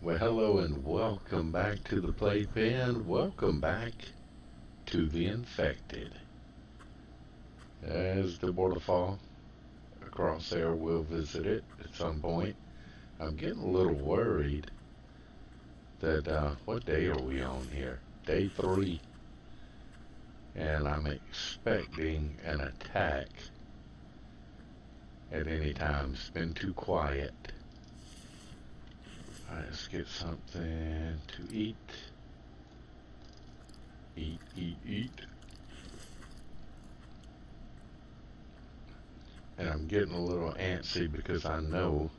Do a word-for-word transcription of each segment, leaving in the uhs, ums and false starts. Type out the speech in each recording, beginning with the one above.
Well, hello and welcome back to the playpen. Welcome back to the infected. As the waterfall across there, we'll visit it at some point. I'm getting a little worried that, uh, what day are we on here? Day three. And I'm expecting an attack at any time. It's been too quiet. Alright, let's get something to eat. Eat, eat, eat. And I'm getting a little antsy because I know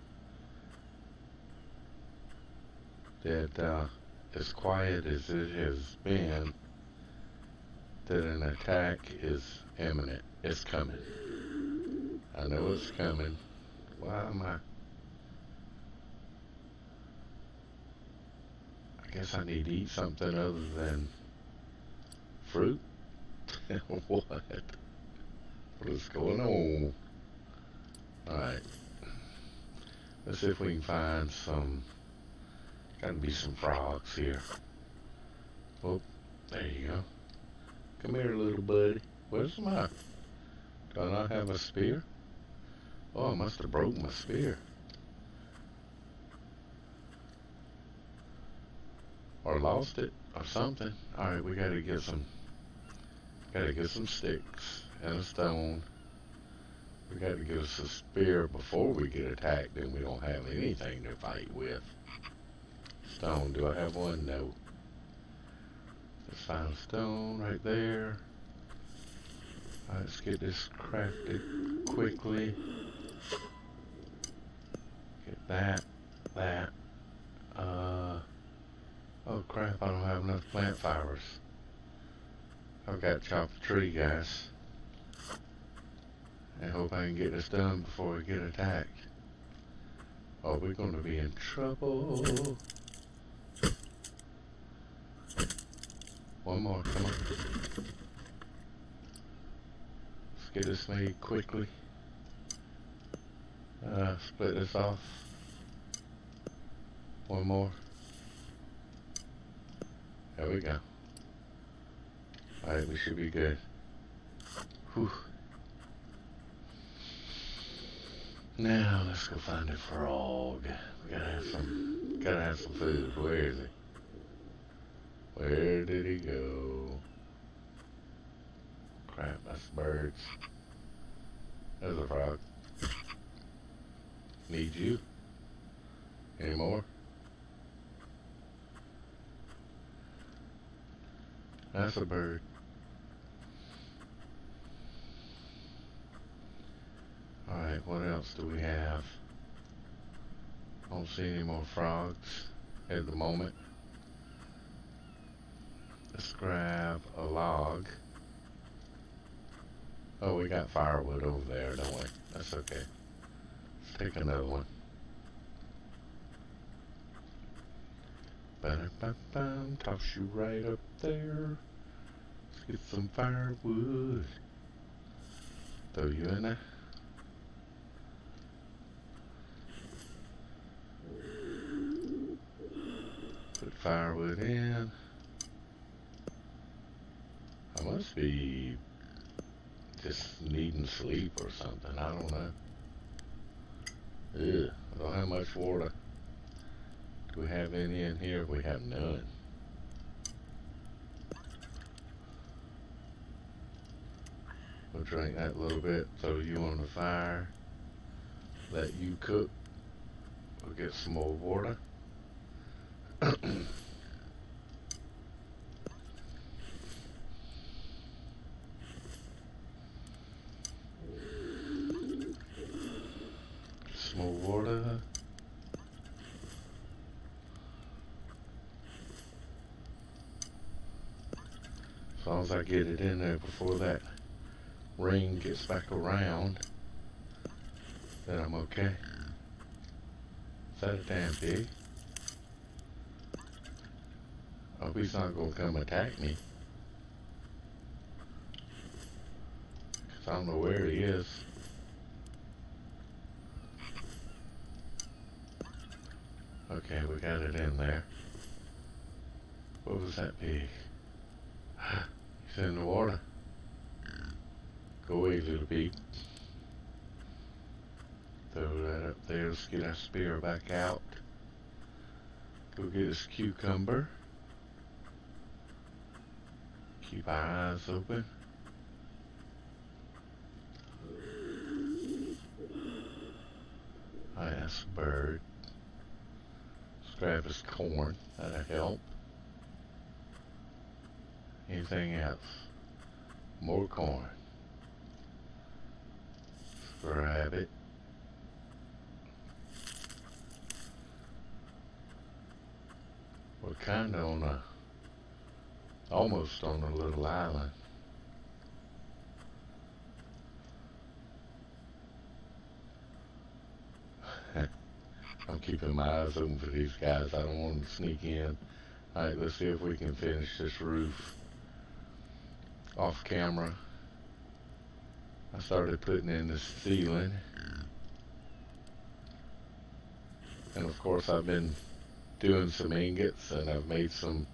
that uh, as quiet as it has been, that an attack is imminent. It's coming. I know it's coming. Why am I? I guess I need to eat something other than fruit. What? What is going on? Alright. Let's see if we can find some. Gotta be some frogs here. Oh, there you go. Come here, little buddy. Where's my... Do I not have a spear? Oh, I must have broke my spear. Or lost it, or something. Alright, we gotta get some... Gotta get some sticks and a stone. We gotta get us a spear before we get attacked, then we don't have anything to fight with. Stone, do I have one? No. Let's find a stone right there. Alright, let's get this crafted quickly. Get that, that. Uh, oh crap, I don't have enough plant fibers. I've got to chop the tree, guys. I hope I can get this done before we get attacked. Oh, we're going to be in trouble. One more, come on. Let's get this made quickly. Uh, split this off. One more. There we go. Alright, we should be good. Whew. Now let's go find a frog. We gotta have some gotta have some food. Where is he? Where did he go? Crap, that's birds. There's a frog. Need you? Any more? That's a bird. Alright, what else do we have? Don't see any more frogs at the moment. Let's grab a log. Oh, we got firewood over there, don't we? That's okay. Let's take another one. Ba-da-ba-bum, toss you right up there. Let's get some firewood. Throw you in there. Put firewood in. I must be just needing sleep or something. I don't know. Ugh, I don't have much water. Do we have any in here? We have none. We'll drink that a little bit. Throw you on the fire. Let you cook. We'll get some more water. Some more water. As long as I get it in there before that rain gets back around, then I'm okay. Is that a damn pig? I hope he's not gonna come attack me. Cause I don't know where he is. Okay, we got it in there. What was that pig? He's in the water. Go away, little pig. Throw that up there. Let's get our spear back out. Go get us cucumber. Keep our eyes open. Oh, that's a bird. Let's grab his corn. That'll help. Anything else? More corn. Let's grab it. We're kind of on a, almost on a little island. I'm keeping my eyes open for these guys. I don't want them to sneak in. Alright, let's see if we can finish this roof off camera. I started putting in the ceiling. And of course I've been doing some ingots, and I've made some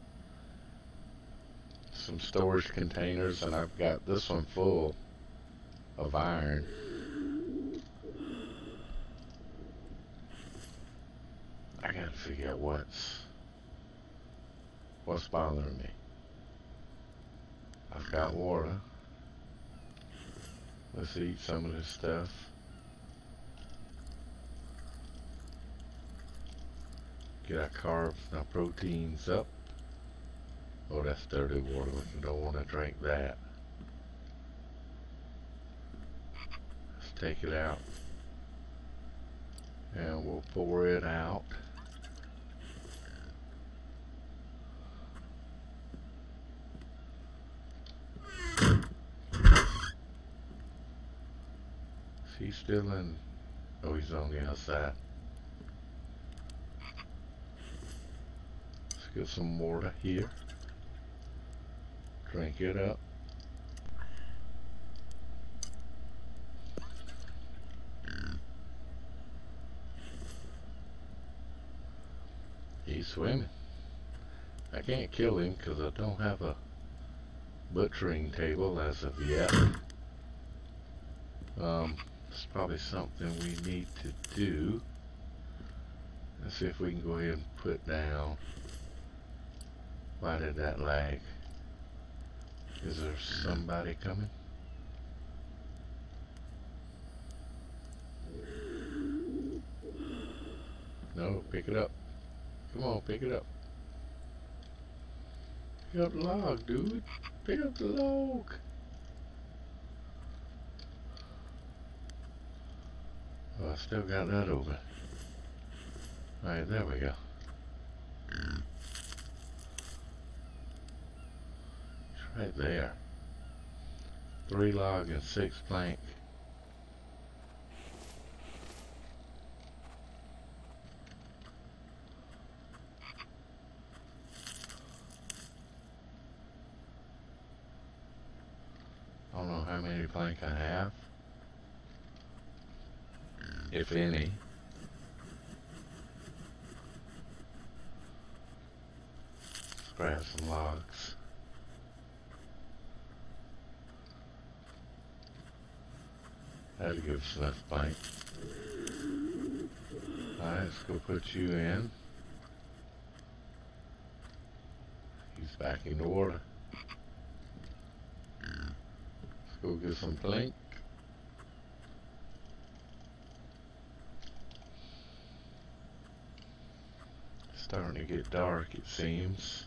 some storage containers, and I've got this one full of iron. I gotta figure out what's what's bothering me. I've got water. Let's eat some of this stuff. Get our carbs and our proteins up. Oh, that's dirty water. We don't want to drink that. Let's take it out. And we'll pour it out. Is he still in? Oh, he's on the outside. Let's get some water here. Drink it up. He's swimming. I can't kill him because I don't have a butchering table as of yet. Um, it's probably something we need to do. Let's see if we can go ahead and put down. Why did that lag? Is there somebody coming? No, pick it up. Come on, pick it up. Pick up the log, dude. Pick up the log. Oh, I still got that open. Alright, there we go. It's right there. Three log and six plank. I don't know how many plank I have, if any. Let's grab some logs. That'll give us enough plank. Alright, let's go put you in. He's back in the water. Let's go get some plank. It's starting to get dark, it seems.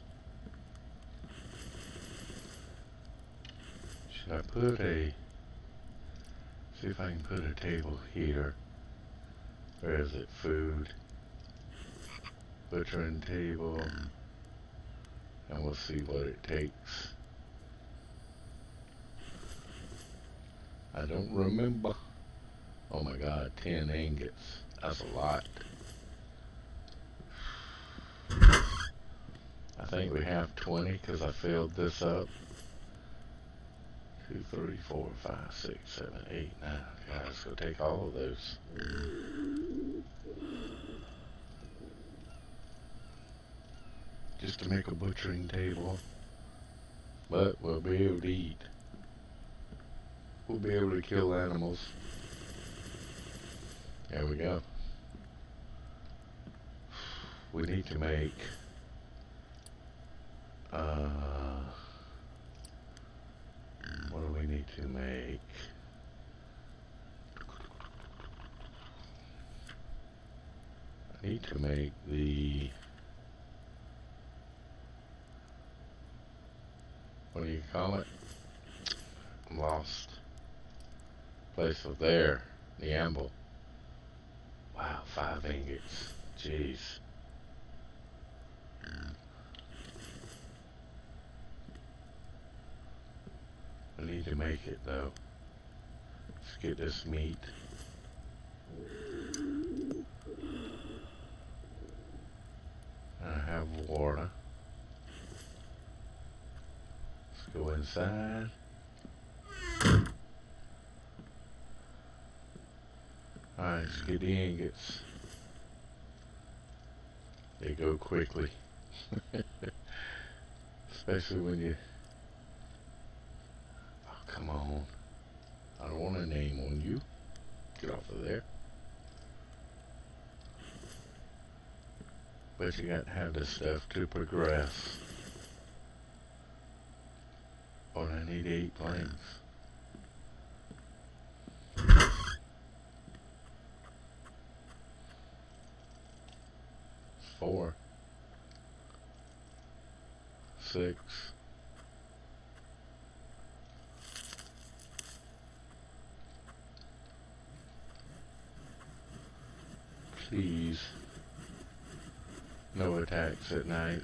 Should I put a... See if I can put a table here. Where is it? Food. Butchering table. And we'll see what it takes. I don't remember. Oh my god, ten ingots. That's a lot. I think we have twenty because I filled this up. Two, three, four, five, six, seven, eight, nine. God, let's go take all of those. just to make a butchering table. But we'll be able to eat. We'll be able to kill animals. There we go. We need to make uh what do we need to make? I need to make the, what do you call it? I'm lost. Place of there, the amble. Wow, five ingots. Jeez. I need to make it though. Let's get this meat. I have water. Let's go inside. Alright, let's get the ingots. They go quickly. Especially when you... Oh, come on. I don't want a name on you. Get off of there. But you got to have this stuff to progress. Oh, I need eight planks. Four. Six. Please. No attacks at night.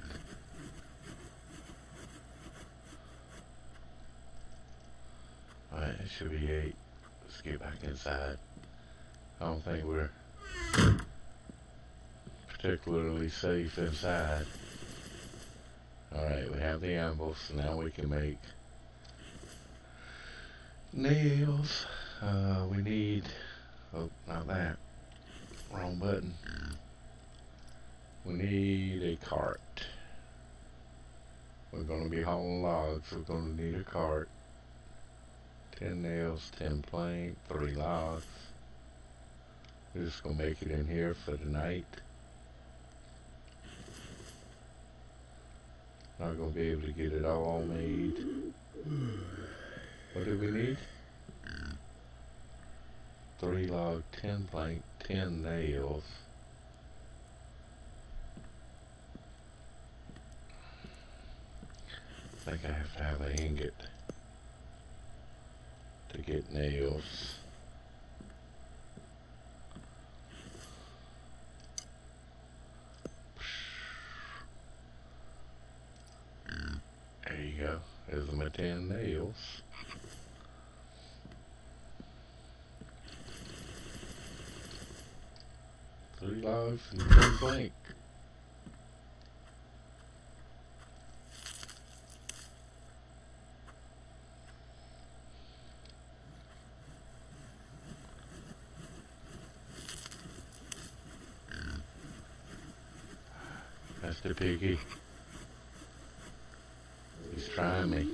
Alright, it should be eight. Let's get back inside. I don't think we're particularly safe inside. Alright, we have the ambles, so now we can make nails. Uh, we need, oh, not that. Wrong button. We need a cart. We're going to be hauling logs. We're going to need a cart. Ten nails, ten plank, three logs. We're just going to make it in here for the night. Not going to be able to get it all made. What do we need? Three log, ten plank, ten nails. I think I have to have an ingot to get nails. There you go. There's my ten nails. Three logs and ten plank. That's the piggy. He's trying me.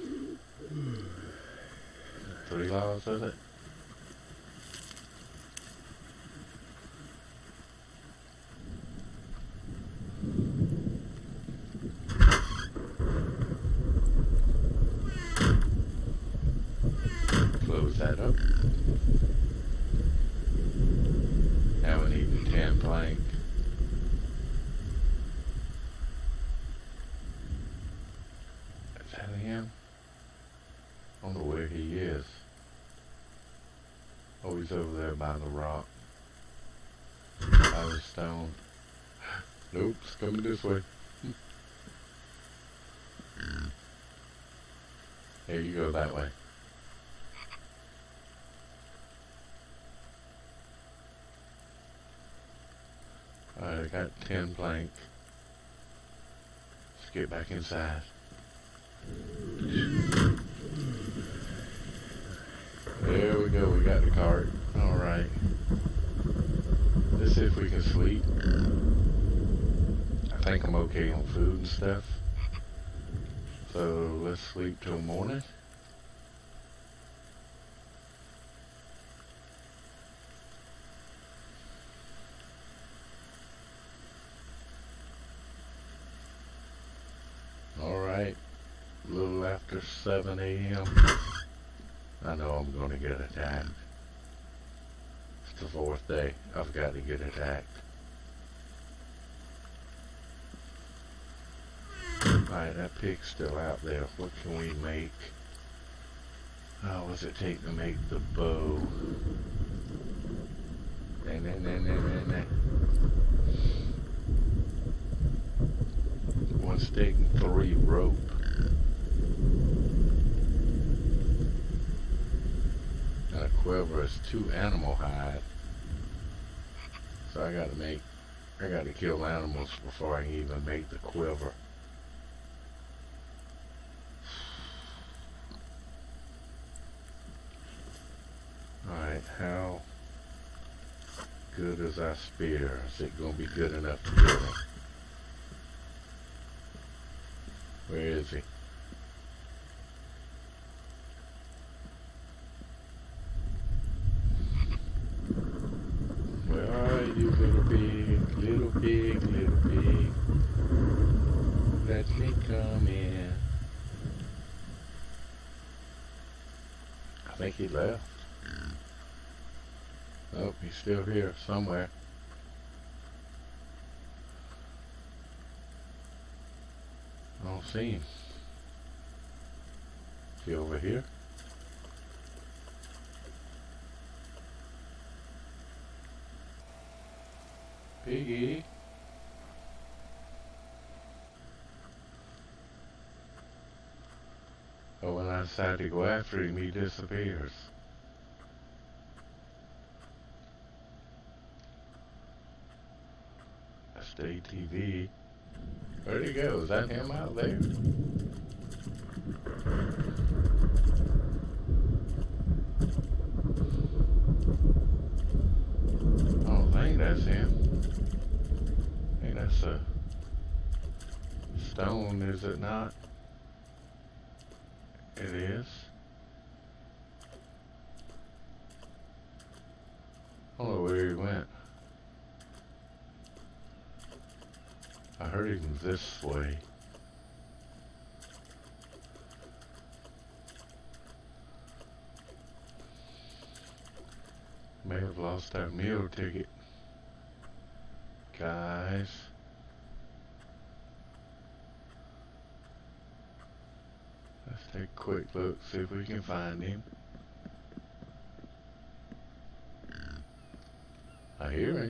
Three logs of it. Close that up. Now we need the ten plank. Is that him? I don't know where he is. Oh, he's over there by the rock. By the stone. Nope, it's coming this way. Here, you go that way. Alright, I got ten plank. Let's get back inside. There we go, we got the cart. Alright. Let's see if we can sleep. I think I'm okay on food and stuff. So let's sleep till morning. Alright, a little after seven A M I know I'm gonna get attacked. It's the fourth day. I've got to get attacked. Alright, that pig's still out there. What can we make? How was it take to make the bow? Nah, nah, nah, nah, nah, nah. One stick and three rope. And a quiver is two animal hide. So I gotta make, I gotta kill animals before I can even make the quiver. Alright, how good is our spear? Is it gonna be good enough to kill him? Where is he? Where are you, little pig? Little pig, little pig. Let me come in. I think he left. Oh, he's still here somewhere. I don't see him. Is he over here? Piggy. But when I decide to go after him, he disappears. Stay T V. Where'd he go? Is that him out there? I don't think that's him. I think that's a stone, is it not? It is. I don't know where he went. I heard him this way. May have lost our meal ticket. Guys. Let's take a quick look, see if we can find him. I hear him.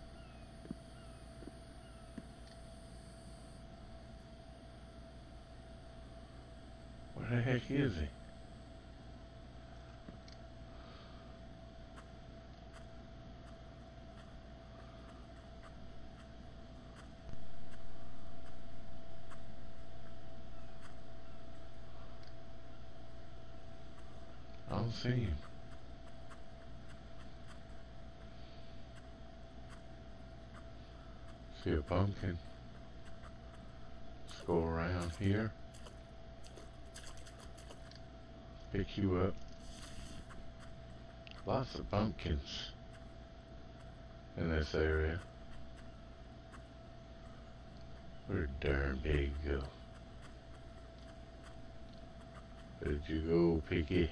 Where the heck is he? I don't see him. See a pumpkin. Let's go around here. Pick you up. Lots of pumpkins in this area. Where'd darn pig go? Where'd you go, piggy?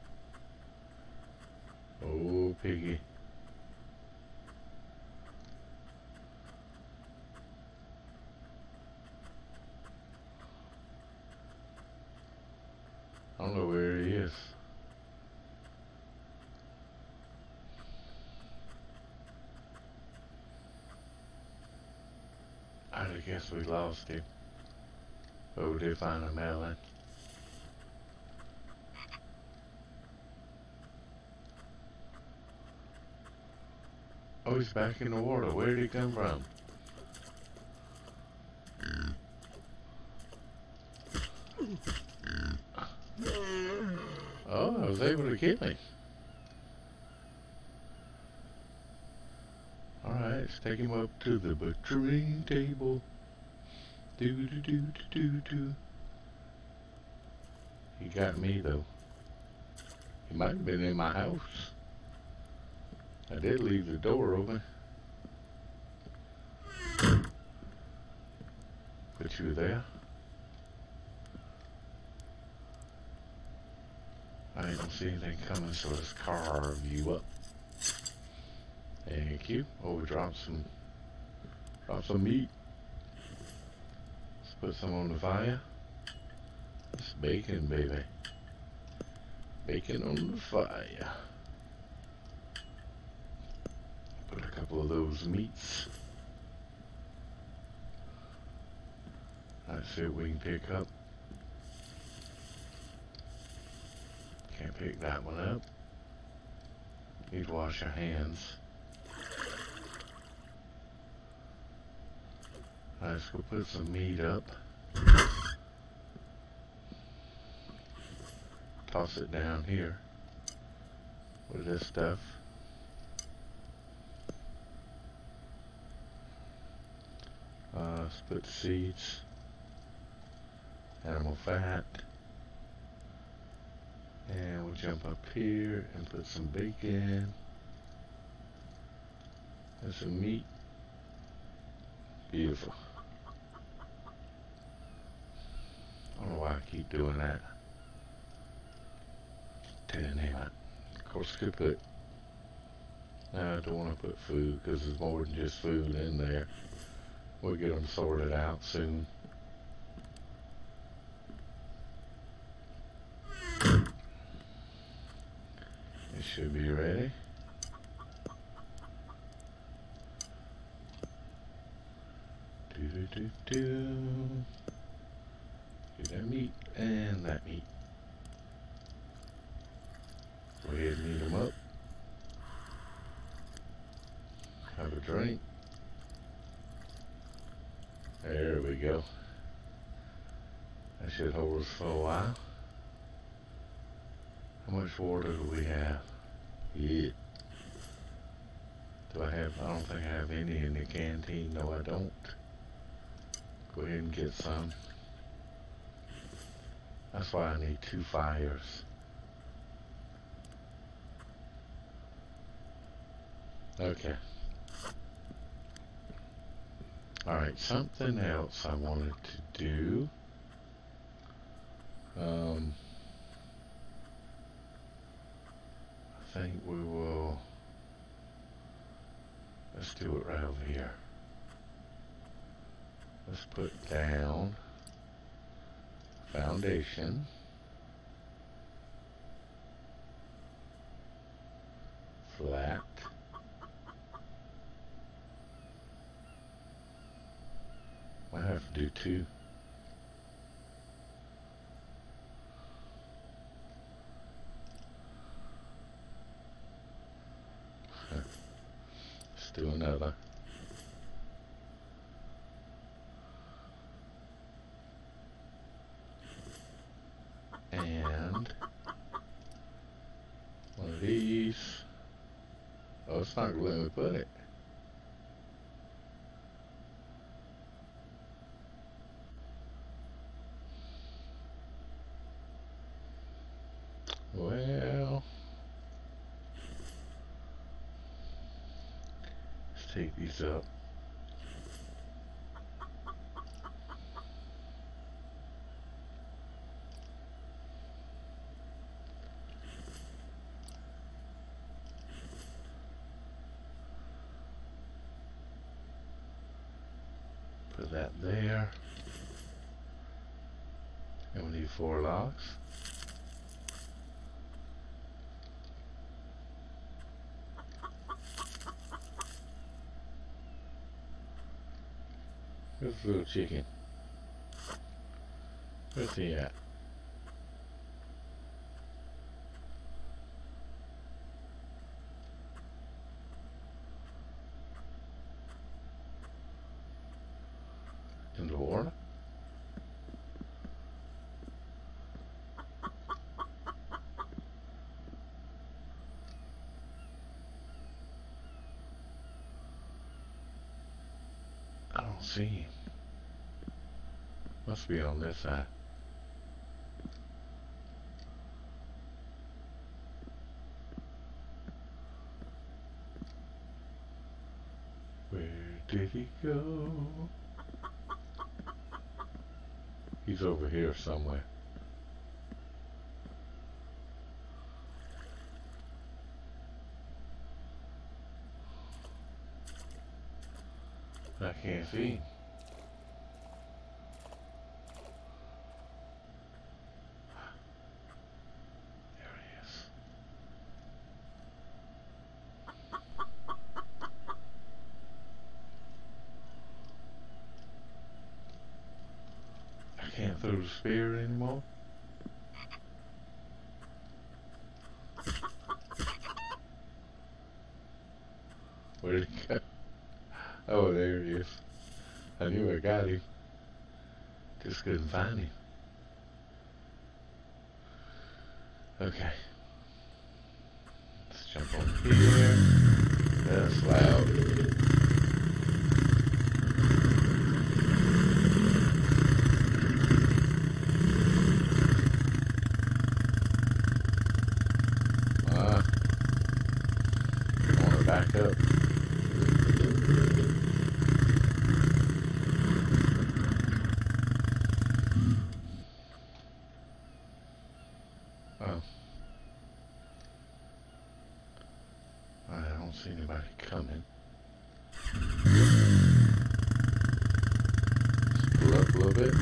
Oh, piggy. I don't know where he is. I guess we lost him. Oh, we did find a melon. Oh, he's back in the water. Where did he come from? Oh, I was able to kill him. Alright, let's take him up to the butchering table. Do do do do do do. He got me though. He might have been in my house. I did leave the door open. But you were there. I don't see anything coming, so let's carve you up. Thank you. Oh, we dropped some, dropped some meat. Let's put some on the fire. It's bacon, baby. Bacon on the fire. Put a couple of those meats. Let's see what we can pick up. Can't pick that one up. Need to wash your hands. Let's go put some meat up. Toss it down here with this stuff. Uh, let's put seeds, animal fat, and we'll jump up here and put some bacon and some meat. Beautiful. I don't know why I keep doing that. Damn it. Of course I could put, no, I don't want to put food because there's more than just food in there. We'll get them sorted out soon. It should be ready. Do do do do. Do that meat and that meat. Go ahead and eat them up. Have a drink. There we go. That should hold us for a while. How much water do we have? Yeah. Do I have, I don't think I have any in the canteen. No, I don't. Go ahead and get some. That's why I need two fires. Okay. Alright, something else I wanted to do. Um, I think we will, let's do it right over here. Let's put down foundation. Flat. I have to do two. Let's do another. And one of these. Oh, it's not gonna let me put it. Well, let's take these up. Put that there. And we need four logs. Where's the little chicken? Where's he at? In the water? I don't see him. Must be on this side. did he go? He's over here somewhere. I can't see him. There he is. I can't throw the spear anymore. Where'd he go? Oh, there he is. I knew I got him. Just couldn't find him. Okay. Let's jump on here. That's loud. Ah. I want to back up. Oh. I don't see anybody coming. Let's pull up a little bit.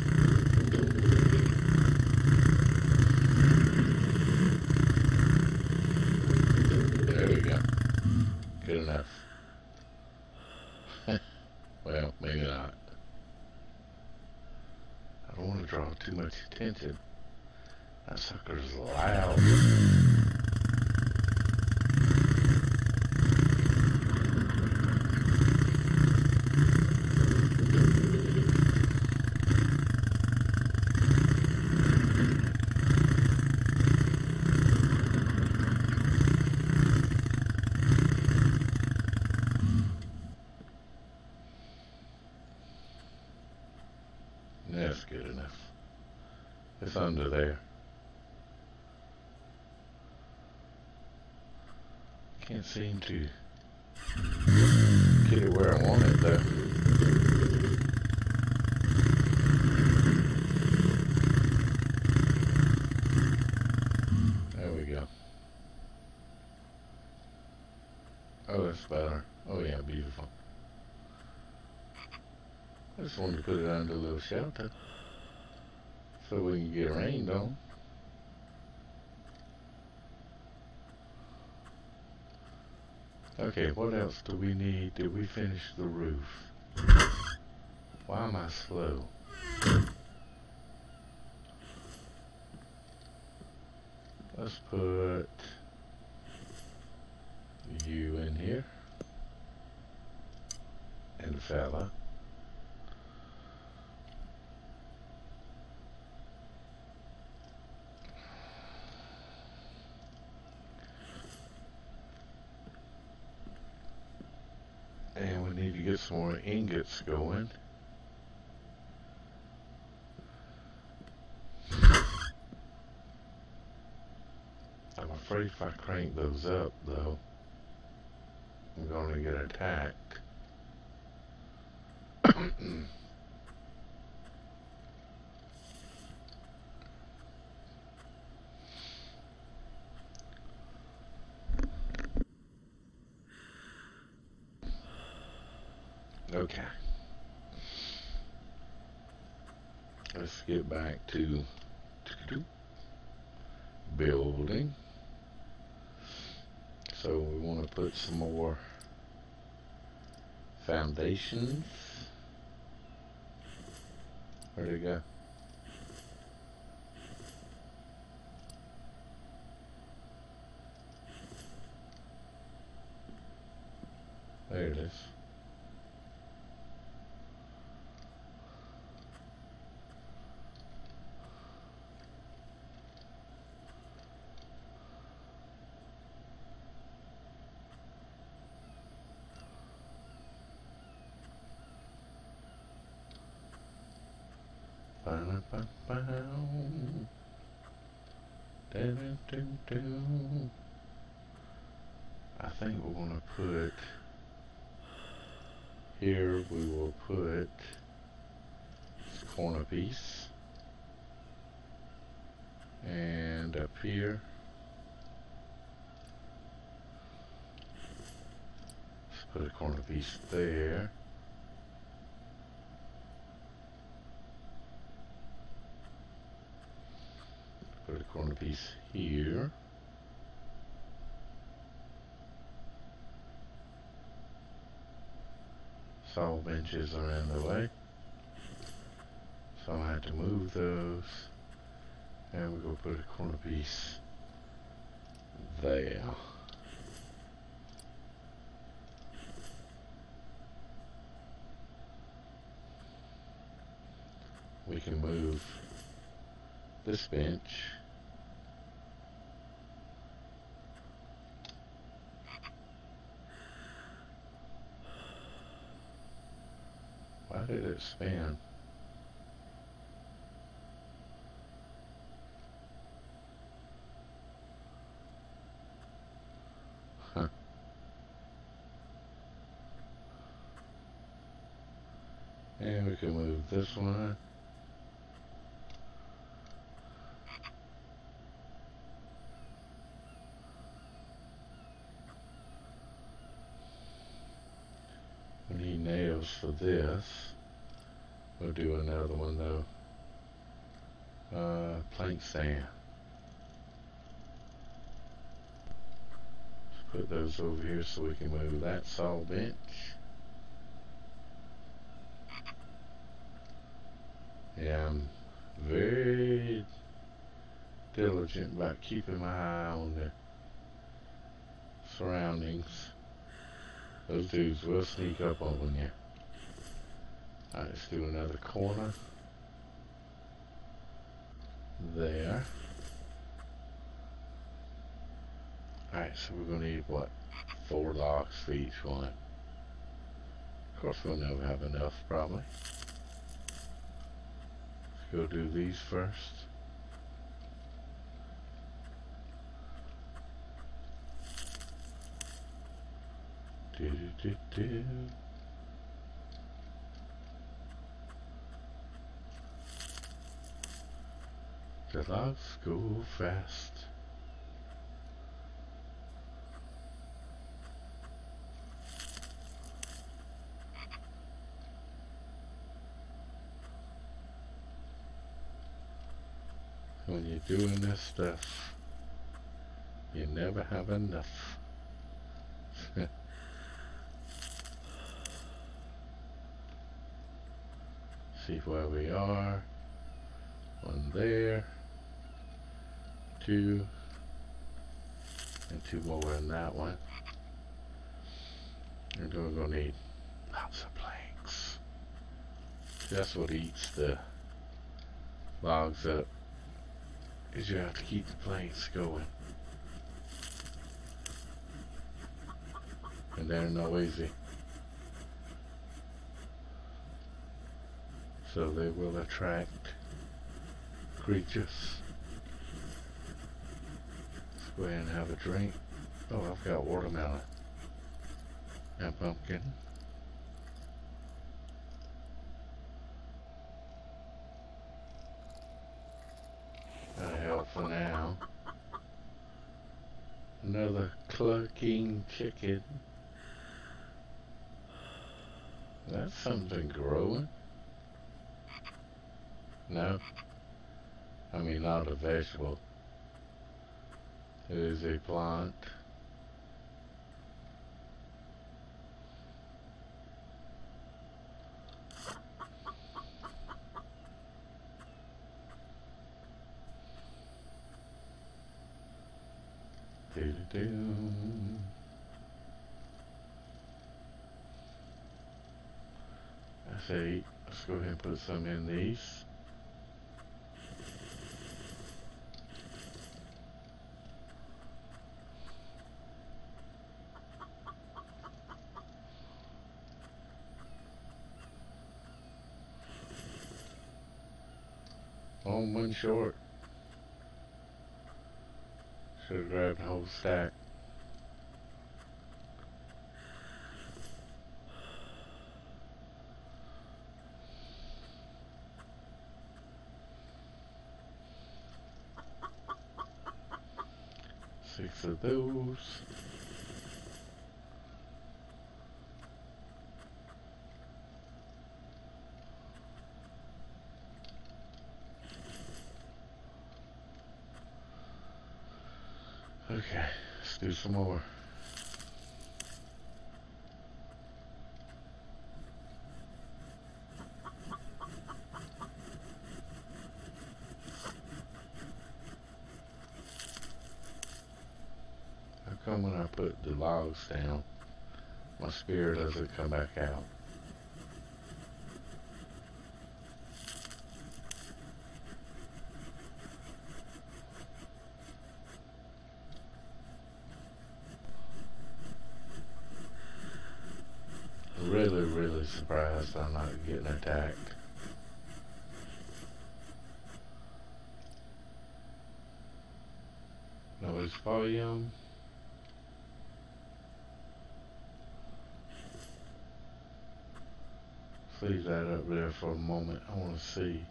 There we go. Good enough. Well, maybe not. I don't want to draw too much attention. That sucker's loud. That's good enough. It's under there. Can't seem to get it where I want it though. There we go. Oh, that's better. Oh yeah, beautiful. I just wanted to put it under a little shelter so we can get rained on. Okay, what else do we need? Did we finish the roof? Why am I slow? Let's put you in here. And fella. And we need to get some more ingots going. I'm afraid if I crank those up, though, I'm going to get attacked. Okay. Let's get back to building. So we want to put some more foundations. Where'd it go? There it is. I think we're going to put here we will put this corner piece, and up here let's put a corner piece there. Put a corner piece here. Saw benches are in the way, so I had to move those, and we're going to put a corner piece there. We can move this bench Why did it spin? Huh. And we can move this one. We need nails for this. We'll do another one though. Uh, plank stand. Let's put those over here so we can move that saw bench. Yeah, I'm very diligent about keeping my eye on the surroundings. Those dudes will sneak up on you. Alright, let's do another corner. There. Alright, so we're going to need, what, four locks for each one. Of course, we'll never have enough, probably. Let's go do these first. Do do do do. The logs go fast. When you're doing this stuff, you never have enough. See where we are. One there. Two. And two more in that one. And then we're going to need lots of planks. That's what eats the logs up. Is you have to keep the planks going. And they're no easy. So they will attract creatures. Let's go ahead and have a drink. Oh, I've got watermelon and pumpkin. That'll help for now. Another clucking chicken. That's something growing. No, I mean not a vegetable. It is a plant. Do do do. I say, let's go ahead and put some in these. On one short. Should have grabbed the whole stack. Six of those. Okay, let's do some more. How come when I put the logs down, my spear doesn't come back out? Really, really surprised I'm not getting attacked. Noise volume. Leave that up there for a moment. I want to see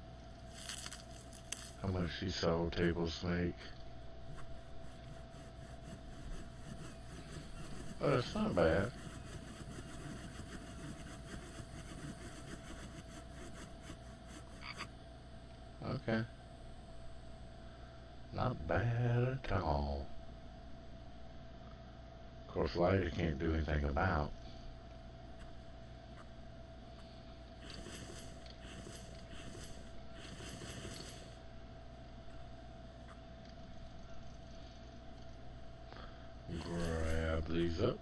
how much these soul tables make. Oh, that's not bad. Okay. Not bad at all. Of course, light I can't do anything about. Grab these up.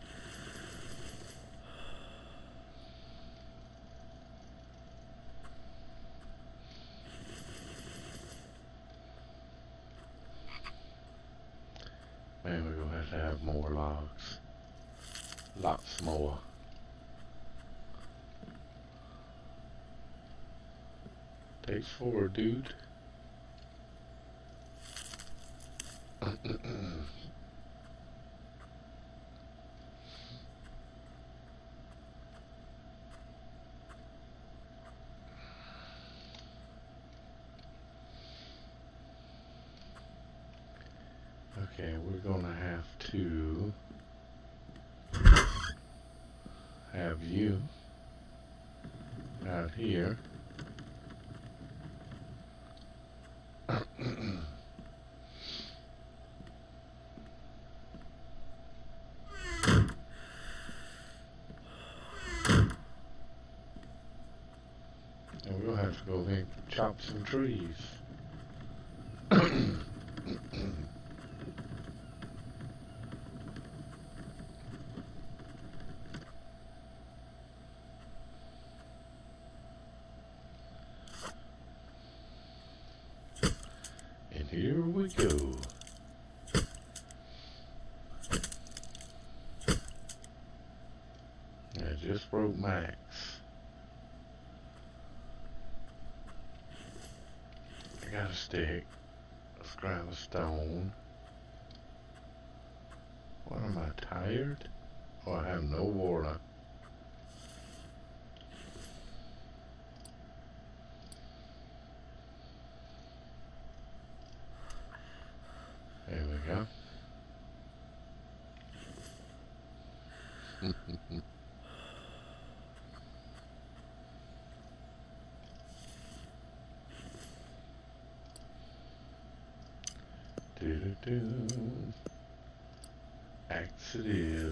Man, we're gonna have to have more logs. Lots more. Takes four, dude. Okay, we're gonna have to have you out here. And we'll have to go and chop some trees. And here we go. I just broke max. I got a stick. Let's grab a stone. What am I, tired? Oh, I have no water. There we go. Do do do. Axe it is.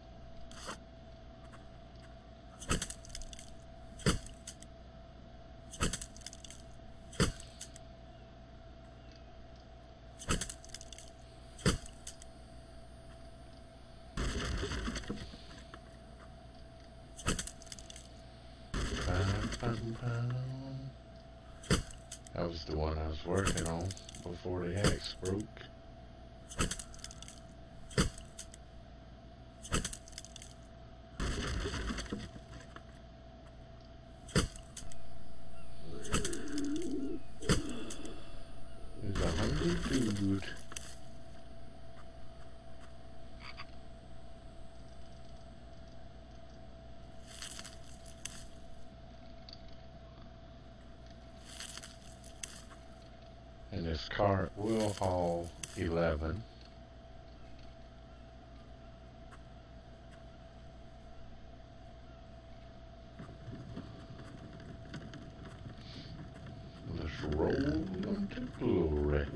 That was the one I was working on before the axe broke. There's a hungry dude. And this cart will haul eleven. roll them to glory.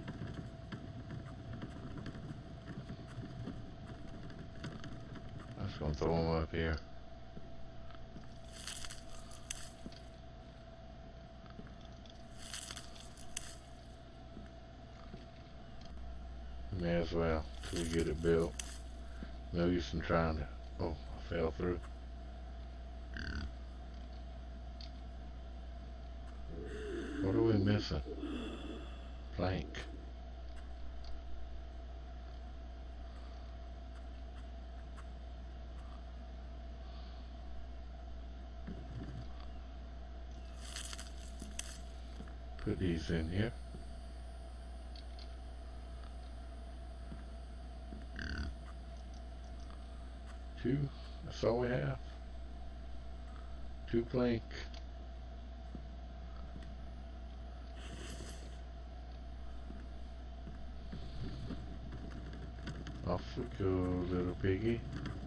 I'm just gonna throw them up here. May as well, till we get it built. No use in trying to, oh, I fell through. What are we missing? Plank. Put these in here. Two, that's all we have. Two plank. Off we go, little piggy.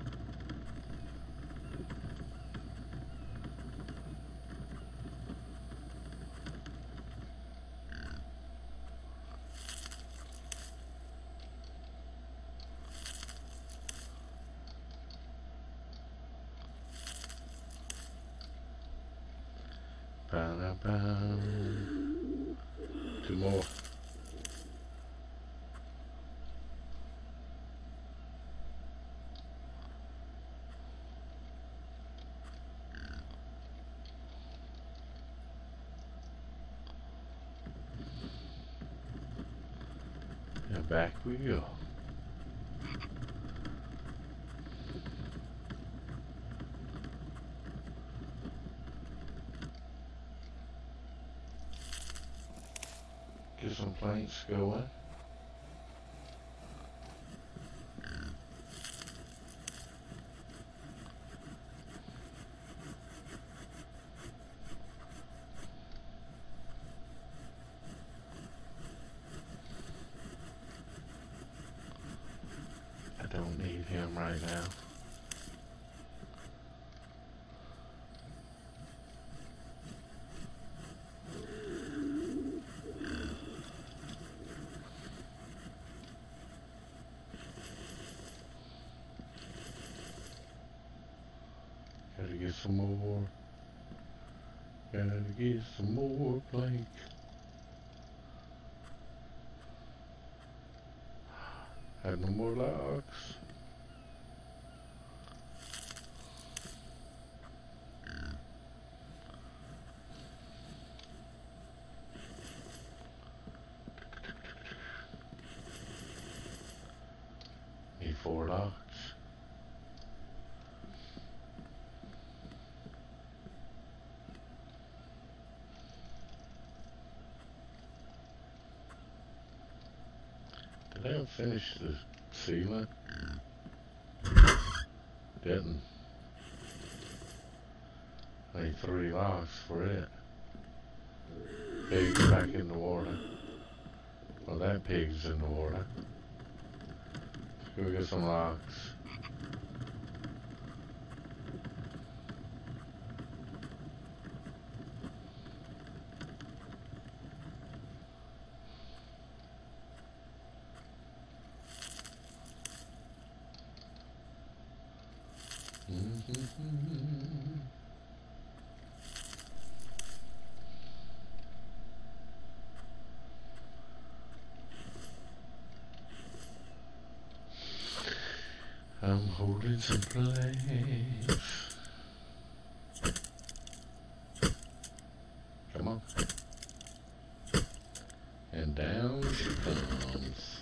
Ba-da-bam. Two more. And back we go. Get some planks going. I don't need him right now. Gotta get some more. Gotta get some more plank. Have no more logs. Need four logs. Did I finish the ceiling? Didn't. I need three logs for it. Pig's back in the water. Well, that pig's in the water. Let's go get some logs. I'm holding some planks. Come on. And down she comes.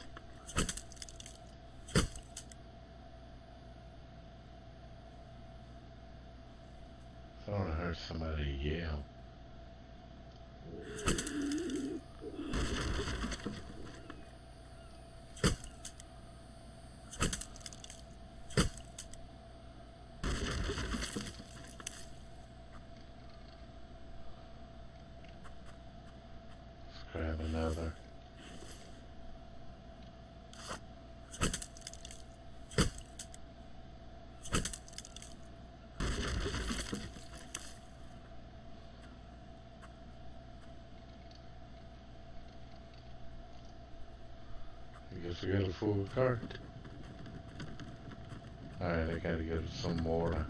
Thought I heard somebody yell. Grab another. guess we got a full cart. Alright, I gotta go to some water.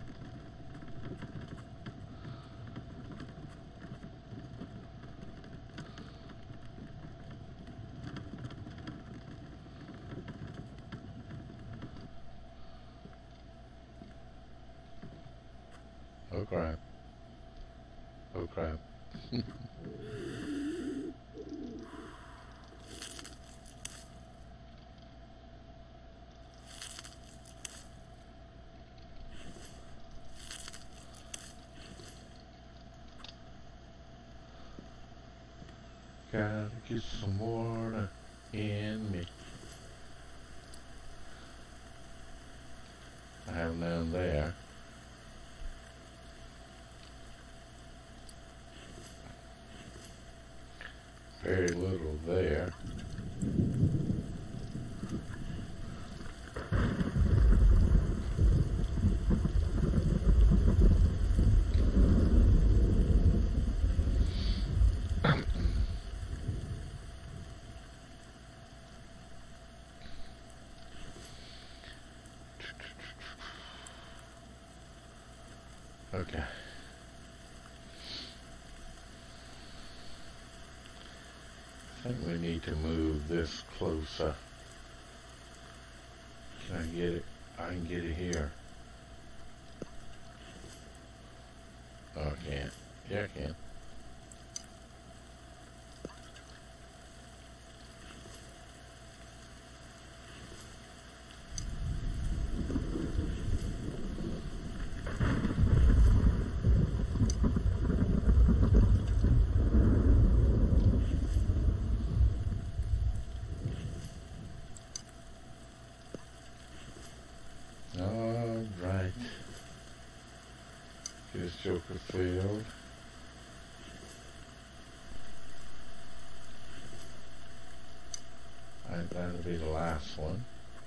Oh crap. Oh crap. Gotta get some water in me. I have none there. Very little there. Okay. I think we need to move this closer. Can I get it? I can get it here. Oh, I can't. Yeah, I can. Alright. Here's Joker Field. Alright, that'll be the last one.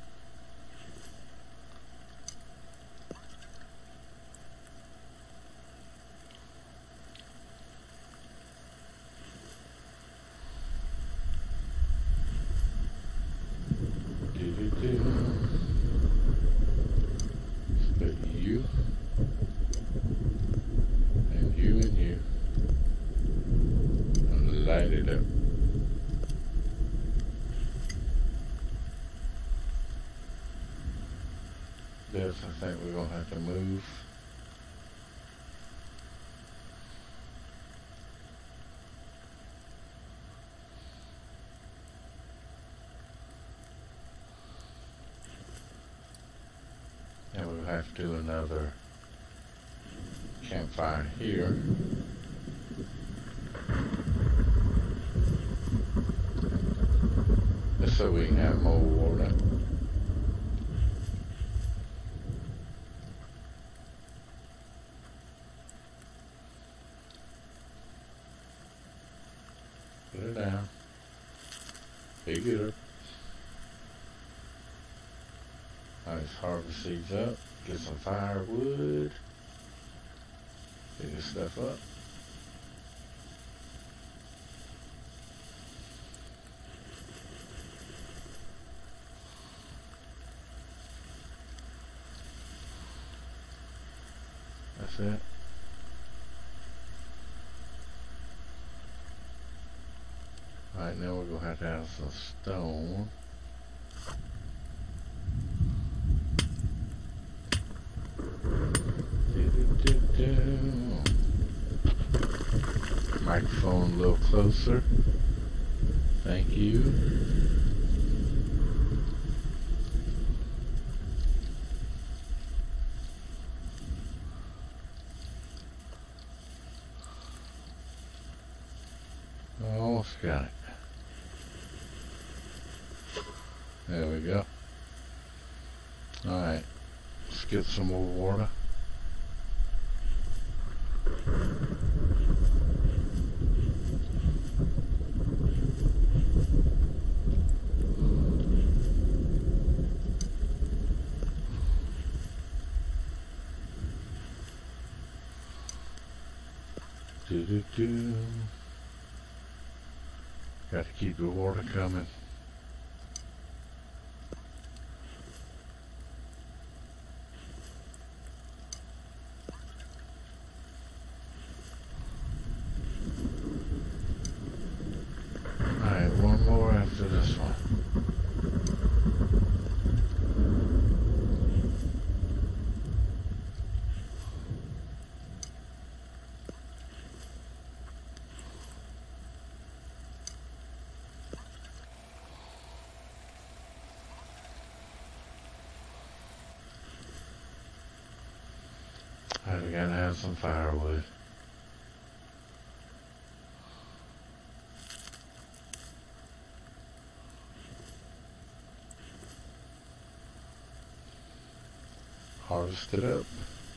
This, I think we're going to have to move. And we'll have to do another campfire here. Just so we can have more water. Put it down. Pick it up. Nice harvest seeds up. Get some firewood. Pick this stuff up. That's it. Alright, now we're going to have to have some stone. Microphone a little closer. Thank you. Almost got it. There we go. Alright, let's get some more water. Do do do. Got to keep the water coming. gotta have some firewood. Harvest it up.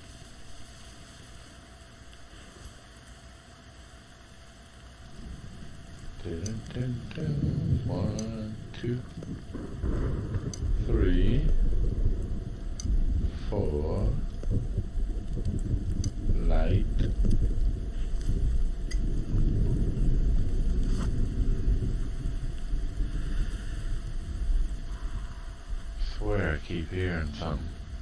Dun, dun, dun. One, two, three, four, light, swear I keep hearing something.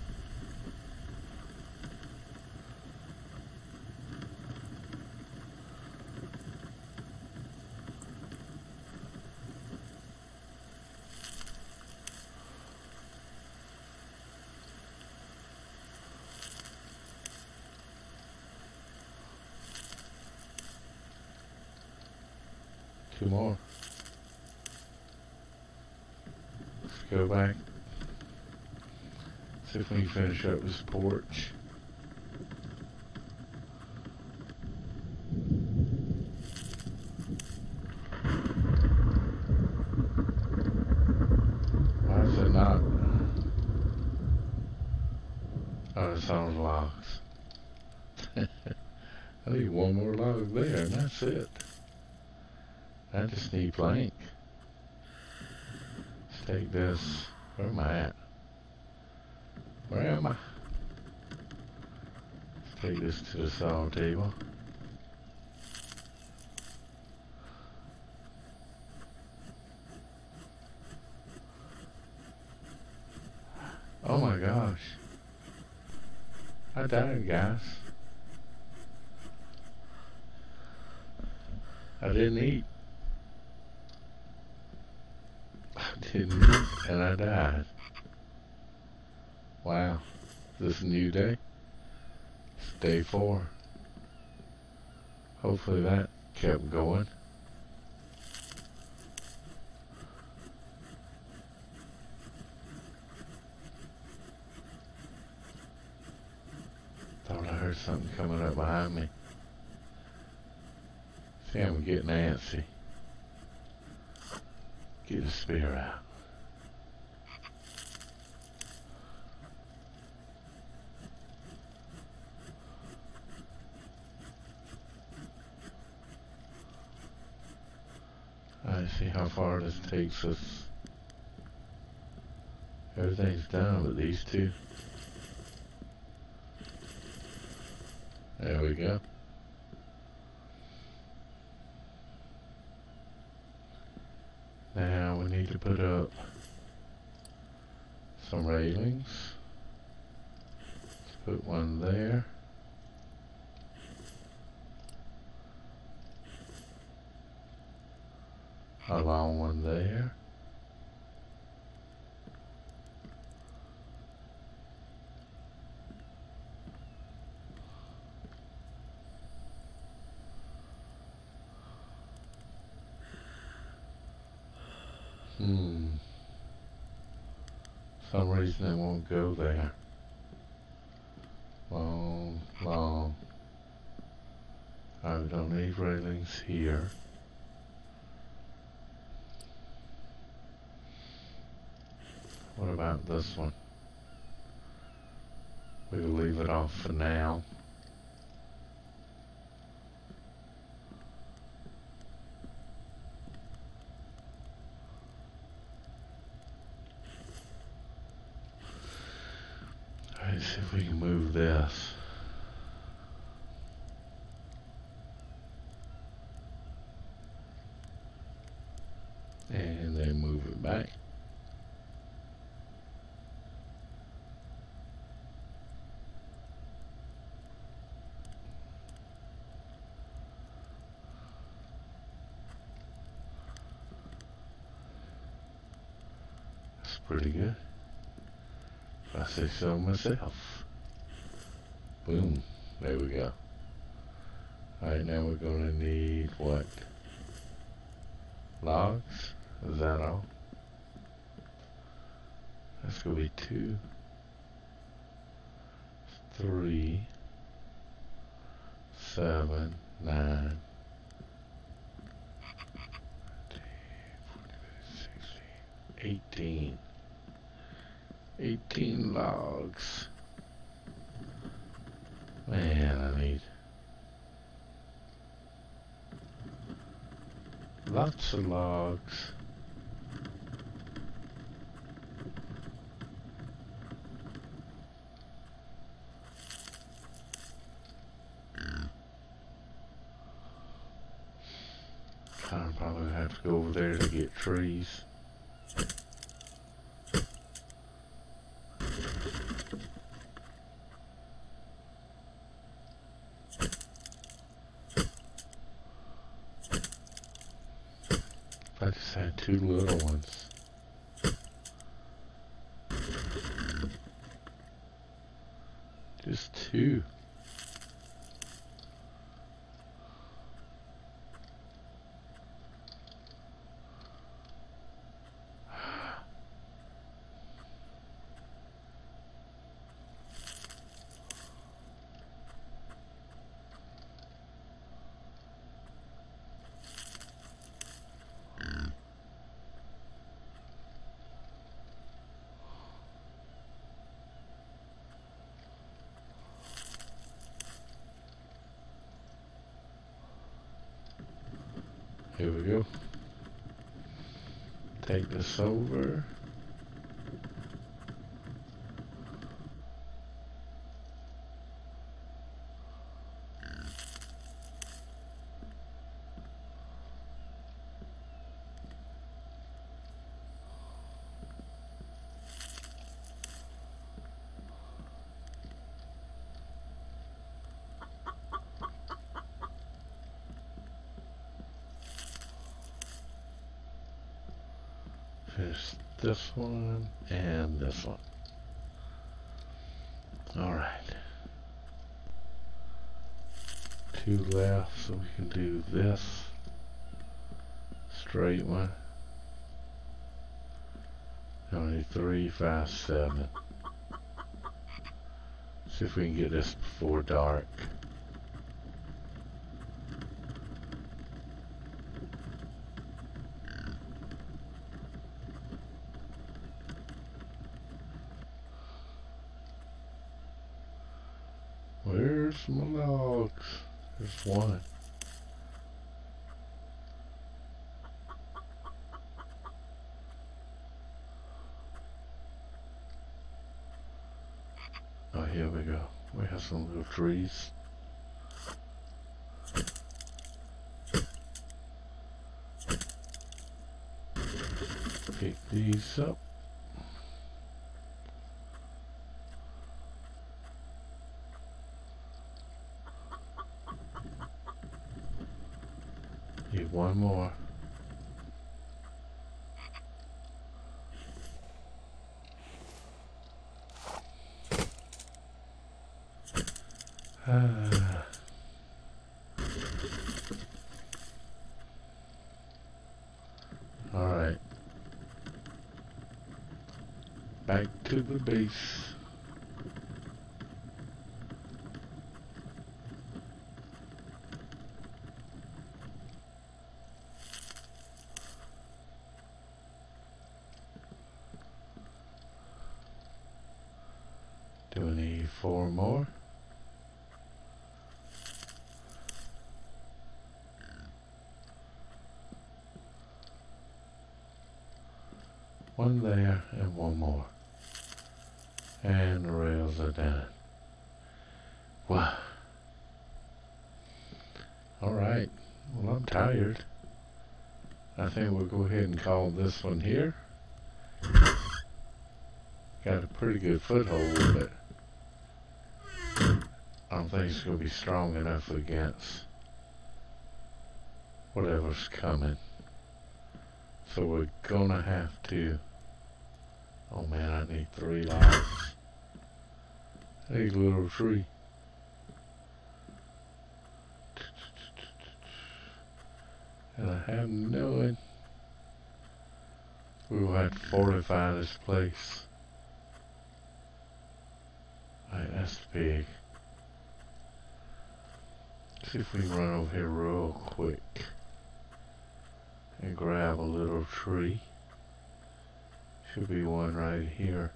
Two more. Let's go back. See if we can finish up this porch. Why is it not? Oh, it's on logs. I need one more log there, and that's it. I just need plank. Let's take this. Where am I at? Where am I? Let's take this to the saw table. Oh my gosh. I died, guys. I didn't eat. Didn't eat, and I died. Wow. Is this a new day? It's day four. Hopefully that kept going. Thought I heard something coming up behind me. See, I'm getting antsy. Get the spear out. Alright, see how far this takes us. Everything's done but these two. There we go. Now we need to put up some railings. Let's put one there. A long one there. Hmm. For some reason it won't go there. Long, long. I don't need railings here. What about this one? We'll leave it off for now. Alright, see if we can move this. And then move it back. Pretty good, if I say so myself. Boom, there we go. Alright, now we're gonna need what? Logs? Is that all? That's gonna be two, three, seven, nine, eighteen. eighteen logs. Man, I need lots of logs. I'll probably have to go over there to get trees. I just had two little ones. Just two. Here we go. Take this over. Finish this one and this one. Alright. Two left, so we can do this straight one. Only three, five, seven. See if we can get this before dark. Where's my logs? There's one. Oh, here we go. We have some little trees. Pick these up. Need one more. Ah. All right. Back to the base. Do we need four more? One there and one more. And the rails are done. Wow. Alright. Well, I'm tired. I think we'll go ahead and call this one here. Got a pretty good foothold, but I don't think it's going to be strong enough against whatever's coming. So we're going to have to... Oh man, I need three logs. I need a little tree. And I have knowing we will have to fortify this place. Alright, that's big. see if we can run over here real quick and grab a little tree. Should be one right here.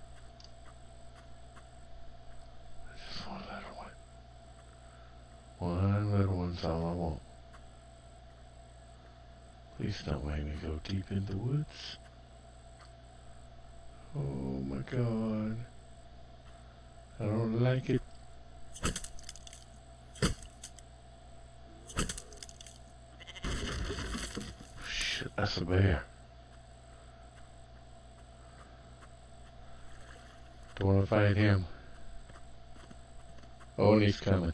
Just one little one. One little one's all I want. Please don't make me go deep in the woods. Oh my god. I don't like it. Shit, that's a bear. Don't want to fight him. Oh, and he's coming.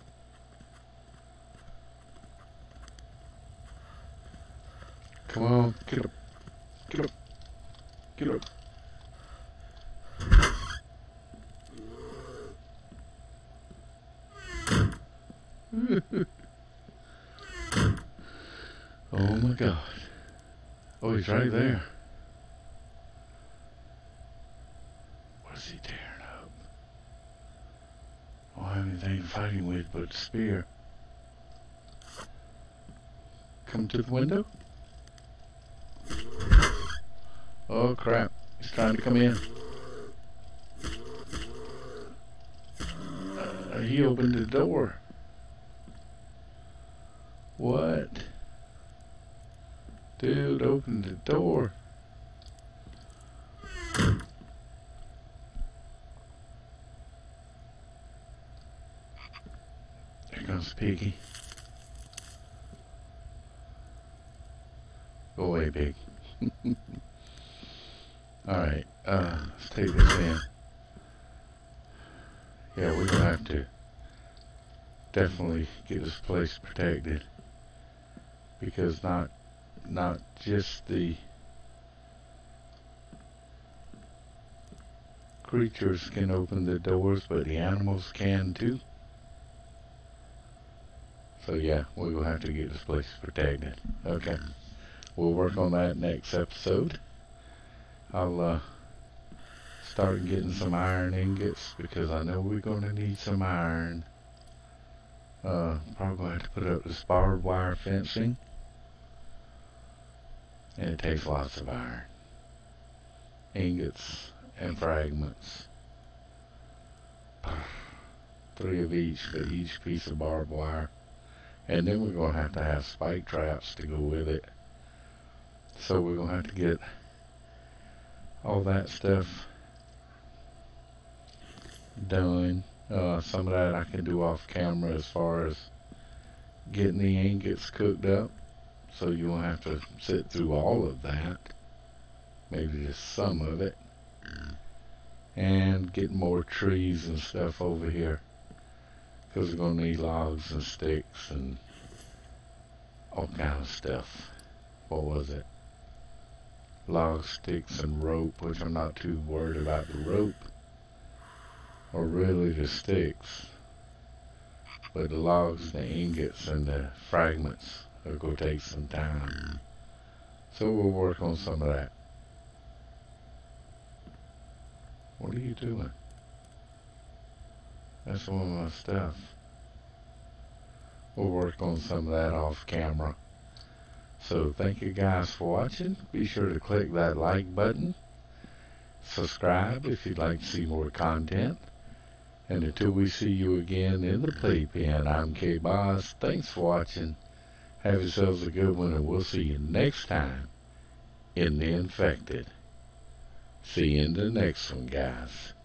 Come on, get up. Get up. Get up. Oh my god. Oh, he's right there. What is he tearing up? I don't have anything to fight him with but a spear. Come to the window? Oh crap, he's trying to come in. Uh, he opened the door. What? Dude, open the door. There comes Piggy. Go away, Pig. Alright, uh, let's take this in. Yeah, we're gonna have to definitely get this place protected. Because not not just the creatures can open the doors, but the animals can too. So yeah, we're gonna have to get this place protected. Okay, we'll work on that next episode. I'll uh, start getting some iron ingots because I know we're gonna need some iron. Uh, probably gonna have to put up this barbed wire fencing. And it takes lots of iron. Ingots and fragments. Three of each for each piece of barbed wire. And then we're going to have to have spike traps to go with it. So we're going to have to get all that stuff done. Uh, some of that I can do off camera as far as getting the ingots cooked up. So you won't have to sit through all of that. Maybe just some of it. And get more trees and stuff over here. Because we're going to need logs and sticks and all kind of stuff. What was it? Logs, sticks, and rope, which I'm not too worried about the rope. Or really the sticks. But the logs, the ingots, and the fragments. It'll go take some time. So we'll work on some of that. What are you doing? That's one of my stuff. We'll work on some of that off camera. So thank you guys for watching. Be sure to click that like button. Subscribe if you'd like to see more content. And until we see you again in the playpen, I'm K-Boss. Thanks for watching. Have yourselves a good one, and we'll see you next time in The Infected. See you in the next one, guys.